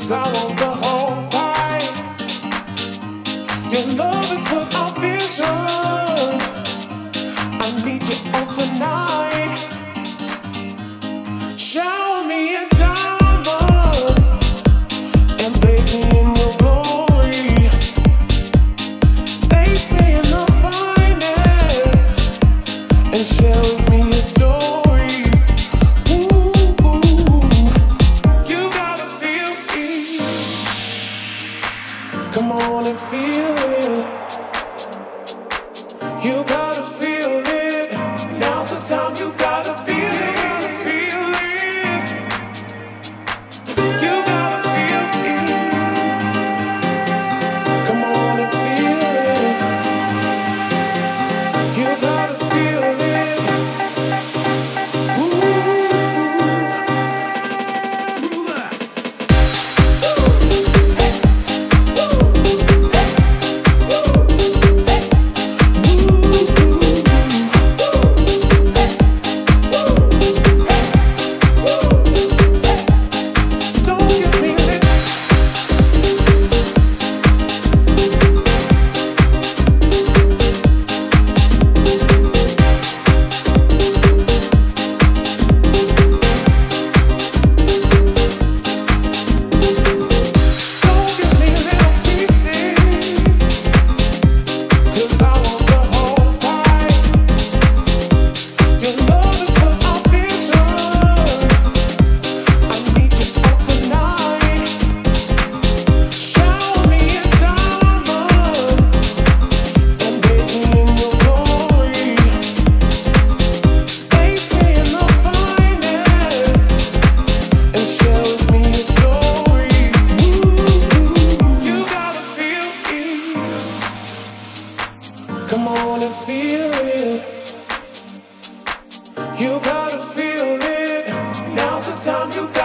'cause I want the whole pie. Your love is what I visioned. I need you all tonight. Shower me in diamonds and bathe me in your glory. They say in the finest and share with me your stories. Ooh, you gotta feel it. Come on and feel it. You gotta feel it. Now's the time. You gotta feel it. Feel it. You gotta feel it. Come on and feel it. You gotta feel it. Ooh. Don't give me lit. Don't give me little pieces, 'cause I want the whole pie. Your love is what I visioned. I need you all tonight. Shower me in diamonds and bathe me in your glory. They say in the finest and share with me your stories. Ooh, you gotta feel it. Come on and feel it. You gotta feel it. Now's the time. You